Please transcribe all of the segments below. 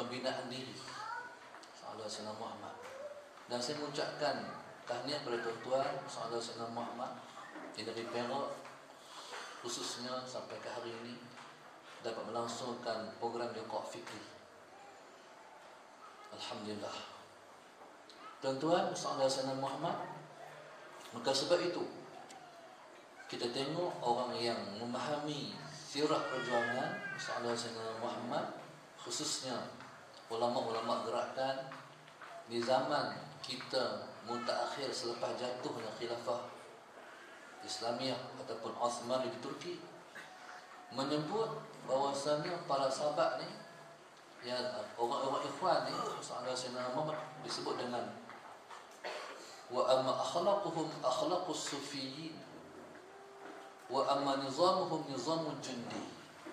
pembinaan diri sallallahu alaihi wasallam Muhammad. Dan saya mengucapkan tahniah kepada tuan-tuan sallallahu alaihi wasallam Muhammad di negeri Perak khususnya sampai ke hari ini dapat melangsungkan program liqa' fikri. Alhamdulillah. Tuan-tuan sallallahu alaihi wasallam Muhammad, maka sebab itu kita tengok orang yang memahami sirah perjuangan sallallahu alaihi wasallam Muhammad, khususnya ulama-ulama gerakan di zaman kita mutakhir selepas jatuhnya khilafah Islamiah ataupun Uthmani di Turki, menyebut bahawasanya para sahabat ni, ya, orang-orang ikhwan ni sallallahu alaihi wasallam Muhammad disebut dengan wa amma akhlaquhum akhlaqus sufiyyin wa amma nizamuhum nizamul jundi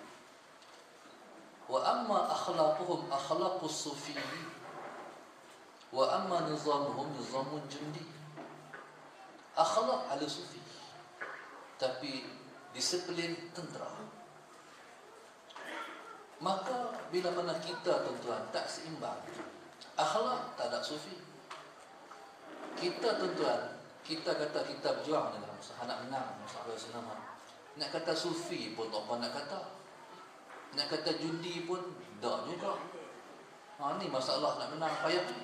wa amma akhlaquhum akhlaqus sufiyyin wa amma nizamuhum nizamul jundi. Akhlak ala sufi, tapi disiplin tentera. Maka bila mana kita tuan-tuan tak seimbang, akhlak tak ada sufi, kita tuan-tuan, kita kata kita berjuang dalam usaha nak menang masalah senama, nak kata sufi pun tak apa nak kata, nak kata jundi pun tak juga. Ni masalah nak menang payah ni.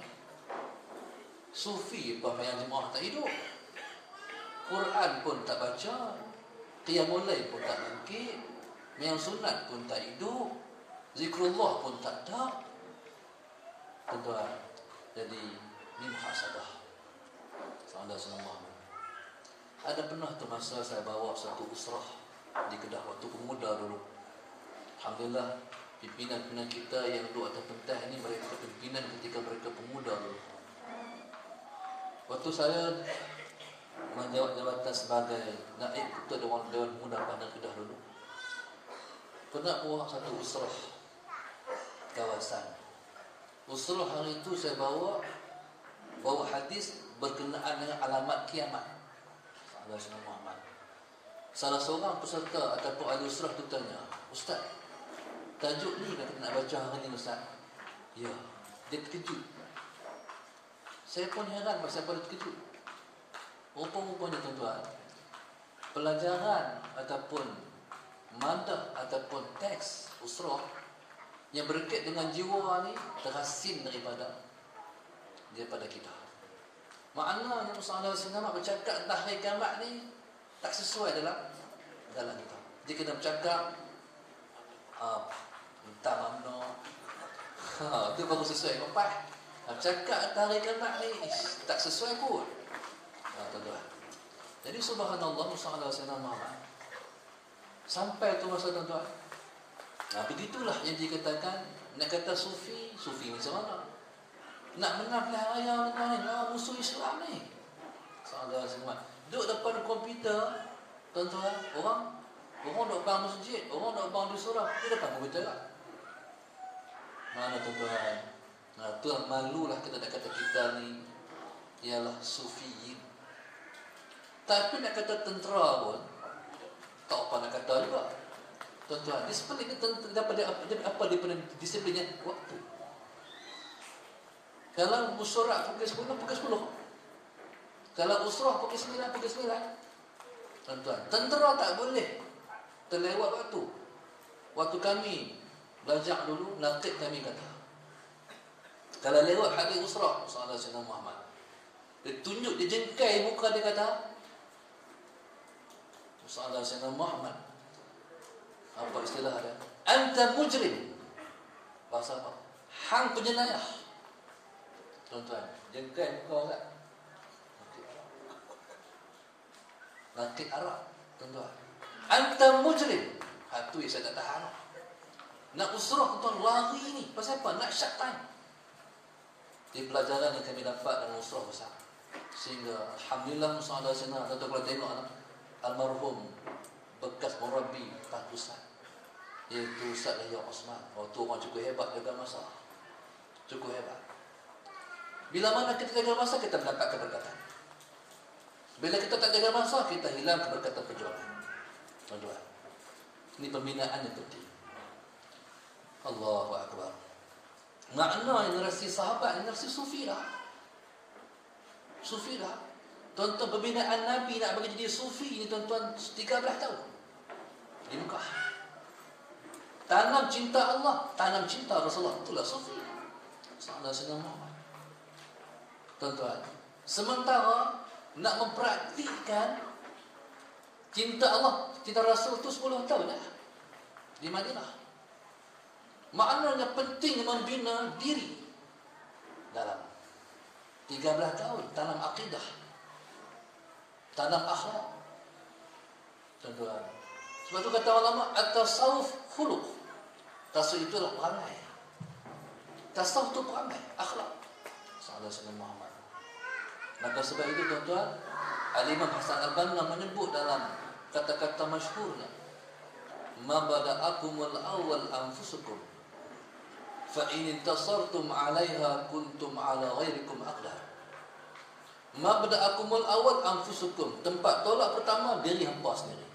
Sufi apa yang jemaah tak hidup, Quran pun tak baca, qiyamul lail pun tak bangkit, yang sunat pun tak hidup, zikrullah pun tak ada. Tuan-tuan, jadi ni muhasabah. Sallallahu alaihi wasallam. Ada pernah tu masa saya bawa satu usrah di Kedah waktu pemuda dulu. Alhamdulillah, pimpinan-pimpinan kita yang duduk atas pentas ini, mereka pimpinan ketika mereka pemuda dulu. Waktu saya menjawab jabatan sebagai naib ketua Dewan Pemuda Bandar Kedah dulu, pernah buat satu usrah kawasan. Usrah hari itu saya bawa hadis berkenaan dengan alamat kiamat sallallahu alaihi wasallam Muhammad. Salah seorang peserta ataupun ahli usrah tu tanya, "Ustaz, tajuk ni kita nak baca hari ni Ustaz?" Ya, dia terkejut. Saya pun heran pasal apa dia terkejut. Rupa-rupanya tuan-tuan, pelajaran ataupun madah ataupun teks usrah yang berkait dengan jiwa ni terasin daripada kita. Maknanya Rasulullah SAW bercakap tentang hari kiamat ni tak sesuai dalam kita. Dia kena bercakap entah mana itu baru sesuai. Bapak bercakap tentang hari kiamat ni tak sesuai pun. Tuan-tuan, jadi subhanallah Rasulullah SAW sampai tu masa tuan-tuan. Begitulah yang dikatakan, nak kata sufi macam mana? Nak menang pilihan raya ni, musuh Islam ni. Saudara semua duduk depan komputer, tuan-tuan, orang duduk bang masjid, orang duduk bang di surau, di depan komputer lah. Mana tuan-tuan? Tu malulah kita nak kata kita ni ialah sufiyin. Tapi nak kata tentera pun tak apa nak kata juga. Tuan-tuan, disiplin daripada apa daripada disiplinnya waktu. Kalau musyarak pukul 10. Kalau usrah pukul 9. Tuan-tuan, tentera tak boleh terlewat waktu. Waktu kami belajar dulu, nakib kami kata, kalau lewat hadis usrah sallallahu alaihi wasallam Muhammad, dia tunjuk, dia jengkai muka, dia kata sallallahu alaihi wasallam Muhammad, apa istilah dia? Anta mujrim. Bahasa apa? Hang penjenayah. Tuan-tuan, jengkai muka tak? Nakik Arab, tuan-tuan. Anta mujrim. Itu yang saya tak tahan. Nak usrah, tuan-tuan, lari ni. Pasal apa? Nak shut time. Di pelajaran yang kami dapat dalam usrah besar. Sehingga Alhamdulillah Sallallahu Alaihi Wasallam, tuan-tuan kalau tengok almarhum bekas murabbi Tahtusan, iaitu Ustaz Yahya Osman. Waktu orang cukup hebat jaga masa. Cukup hebat. Bila mana kita jaga masa, kita mendapat keberkatan. Bila kita tak jaga masa, kita hilang keberkatan perjuangan. Tuan-tuan, ini pembinaan yang penting. Allahu Akbar. Makna generasi sahabat, generasi sufi lah. Sufi lah. Tuan-tuan, pembinaan Nabi nak bagi jadi sufi ni tuan-tuan 13 tahun di Mekah. Tanam cinta Allah, tanam cinta Rasulullah, itulah sufi. Sallallahu alaihi wasallam. Tuan-tuan, sementara nak mempraktikkan cinta Allah, cinta Rasul tu 10 tahun dah di Madinah. Maknanya penting membina diri dalam 13 tahun, tanam akidah, tanam akhlak. Tuan-tuan, sebab tu kata ulama, at-tasawuf khuluq. Tasawuf itu adalah perangai. Tasawuf itu perangai, akhlak. Sallallahu alaihi wasallam. Maka sebab itu tuan-tuan, Al-Imam Hasan Al-Banna menyebut dalam kata-kata masyhurnya, ma bada'akumul awwal anfusukum fa in intasartum 'alaiha kuntum 'ala ghairikum aqdar. Ma bada'akumul awwal anfusukum, tempat tolak pertama diri hangpa sendiri.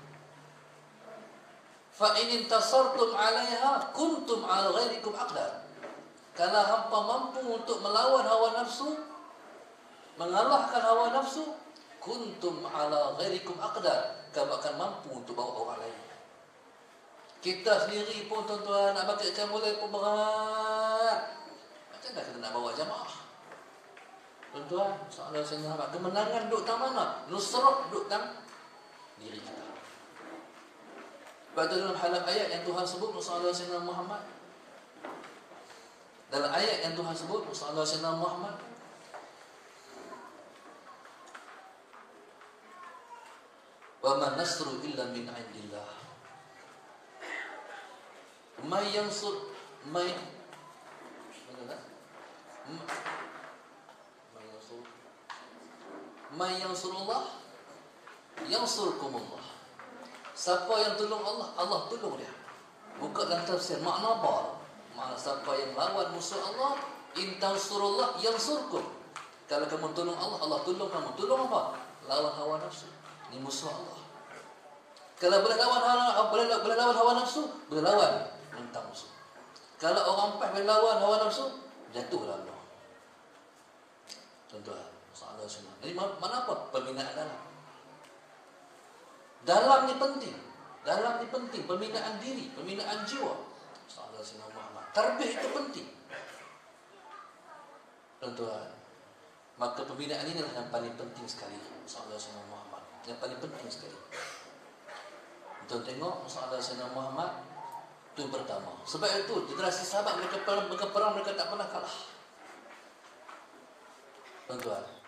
Fa in intasartum 'alaiha kuntum 'ala ghairikum aqdar. Kalau hangpa mampu untuk melawan hawa nafsu, mengalahkan hawa nafsu, kuntum 'ala ghairikum aqdar, kamu akan mampu untuk bawa orang lain. Kita sendiri pun tuan-tuan nak pakai ikan mulai pun berat. Macam mana kita nak bawa jamaah? Tuan-tuan, soalan saya nak kemenangan duduk tang mana? Nusrah duduk tang diri kita. Pada dalam halam ayat yang Tuhan sebut Rasulullah SAW Muhammad. Dalam ayat yang Tuhan sebut Rasulullah SAW Muhammad, wa man nasru illa min 'indillah. May yansur may yansurullah yansurkumullah. Siapa yang tolong Allah, Allah tolong dia. Buka dalam tafsir makna apa? Makna siapa yang lawan musuh Allah, in tansurullah yansurkum. Kalau kamu tolong Allah, Allah tolong kamu. Tolong apa? Lawan hawa nafsu. Ini musuh Allah. Kalau boleh lawan hawa nafsu, boleh lawan mentang musuh. Kalau orang empat boleh lawan hawa nafsu, jatuhlah Allah. Tuan-tuan, soalan semua. Jadi mana apa? Pembinaan dalam. Dalam ni penting. Dalam ni penting. Pembinaan diri, pembinaan jiwa. Soalan semua Muhammad. Tarbih itu penting. Tuan-tuan, maka pembinaan ini adalah yang paling penting sekali. Soalan semua Muhammad. Yang paling penting sekali. Tuan tengok soalan Sayyidina Muhammad itu yang pertama. Sebab itu generasi sahabat mereka perang mereka tak pernah kalah. Tuan-tuan,